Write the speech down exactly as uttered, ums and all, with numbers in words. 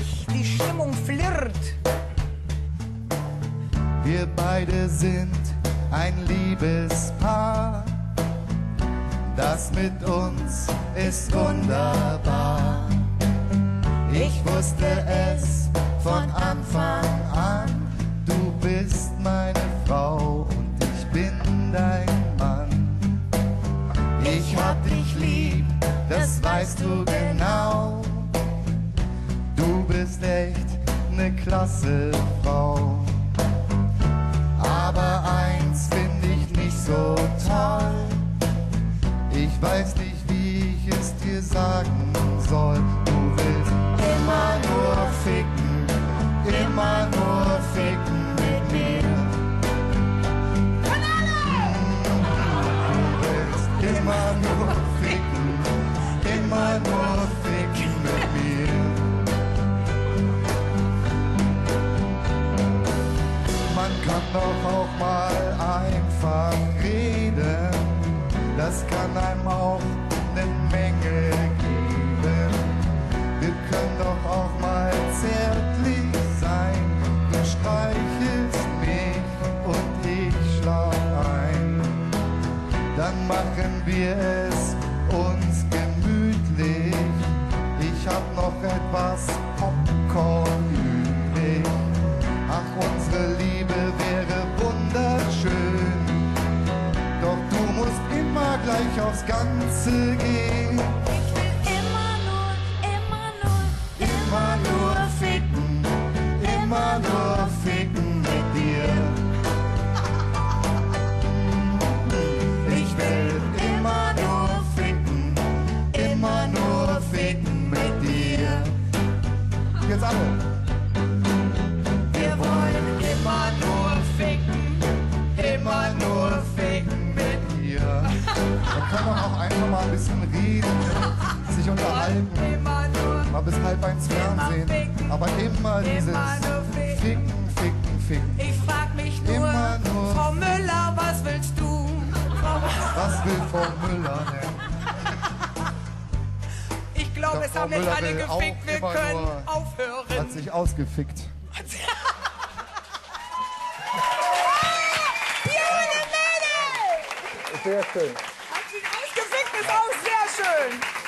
ich, die Stimmung flirrt. Wir beide sind ein Liebespaar. Das mit uns ist wunderbar. Ich wusste es von Anfang an. Du bist meine Frau und ich bin dein Mann. Ich hab dich lieb, das weißt du genau. Du bist echt ne klasse Frau. Aber eins find ich nicht so toll. Ich weiß nicht, wie ich es dir sagen soll. Du willst immer nur ficken, immer nur ficken mit mir. Du willst immer nur ficken, immer nur ficken mit mir. Man kann doch auch mal einfach reden. Das kann einem auch eine Menge geben. Wir können doch auch mal zärtlich sein. Du streichelst mich und ich schlaf ein. Dann machen wir es uns gemütlich. Ich hab noch etwas Popcorn übrig. Ach, unsere Liebe wäre wunderschön. Doch du musst immer gleich aufs Ganze gehen. Ich will immer nur, immer nur, Immer nur ficken, immer nur ficken mit dir. Ich will immer nur ficken, immer nur ficken mit dir. Jetzt alle. wir wollen immer nur ficken, immer nur ficken mit Hier. Man kann doch auch einfach mal ein bisschen reden, sich unterhalten. immer nur, Mal bis halb eins Fernsehen. ficken, Aber immer dieses immer nur ficken. Ficken, Ficken, Ficken. Ich frag mich nur, Immer nur- Frau Müller, was willst du? Frau Was will Frau Müller denn? Ich glaube, Ja, es Frau haben nicht Müller alle will auch gefickt, wir immer können nur- aufhören. Hat sich ausgefickt. Junge Mädel! Sehr schön. Hat sich ausgefickt, ist auch sehr schön.